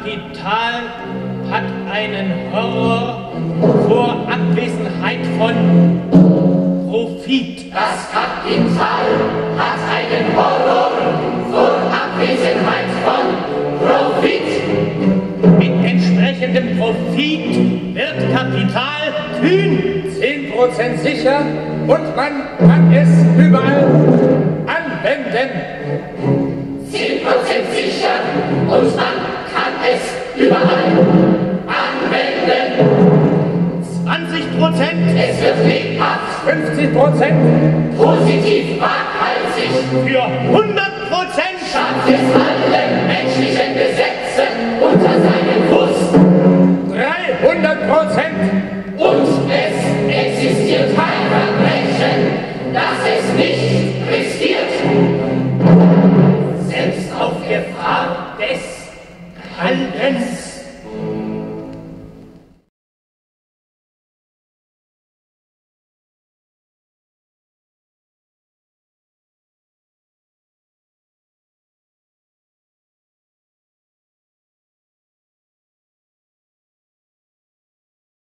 Kapital hat einen Horror vor Abwesenheit von Profit. Das Kapital hat einen Horror vor Abwesenheit von Profit. Mit entsprechendem Profit wird Kapital kühn. 10% sicher und man kann es überall anwenden. 10% sicher und man kann es überall anwenden. 20%. Es wird lebhaft. 50%. Positiv waghalsig. Für 100%. Schafft es allen menschlichen Gesetzen unter seinen Fuß. 300%. Und es existiert kein Verbrechen, das es nicht riskiert. Selbst auf Gefahr des Haltens.